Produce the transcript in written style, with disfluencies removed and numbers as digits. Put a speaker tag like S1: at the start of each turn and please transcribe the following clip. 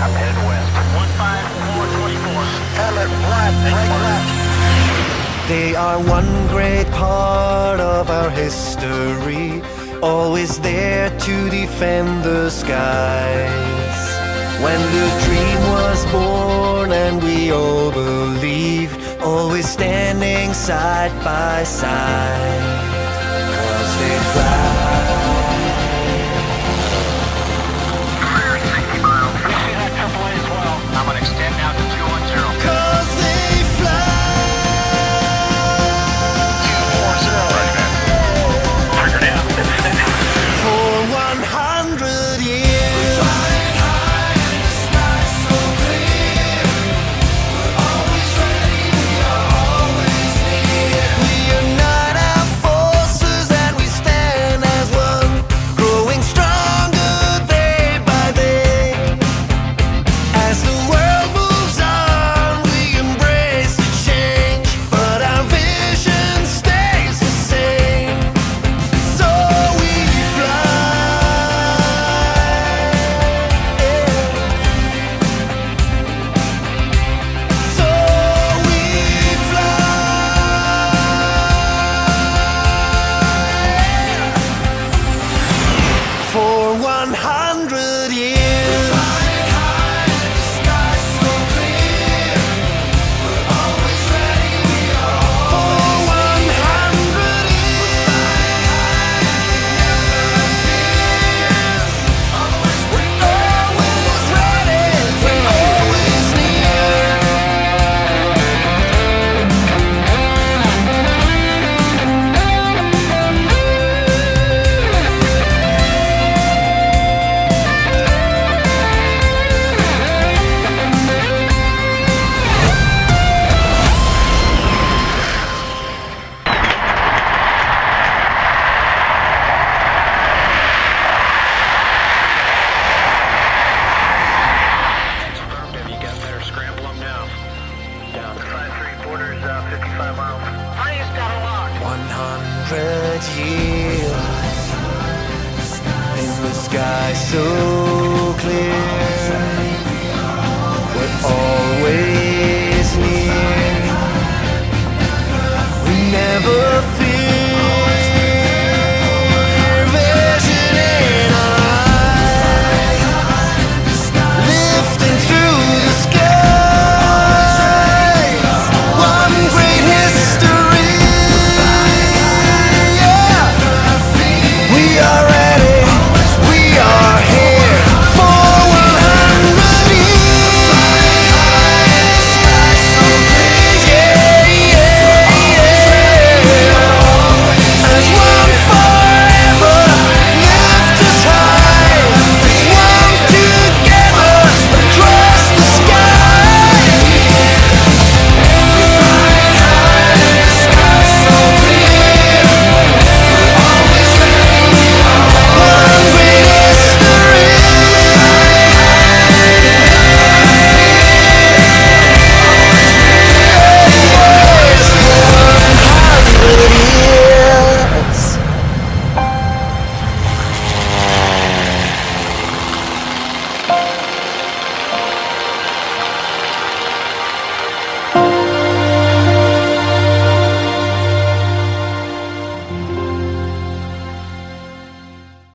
S1: I'm headed west. 15424. Hamlet, right left.
S2: They are one great part of our history, always there to defend the skies. When the dream was born and we all believed, always standing side by side, 'cause they fly.
S1: Clear 60 miles. We see that AAA as well. I'm gonna extend out to 210.
S2: 'Cause they fly.
S1: 240. Right, man. Trigger down.
S2: For 100 years. For 100 years.
S3: Flying high, the sky so clear. We're always ready, we are
S2: For 100 years.
S3: never fear. Always
S2: We're always ready, we're always near.
S1: You got better scramble them now. Down 5 3/4, 55 miles. Freeze got a lock.
S2: 100 years in the sky so clear. We're always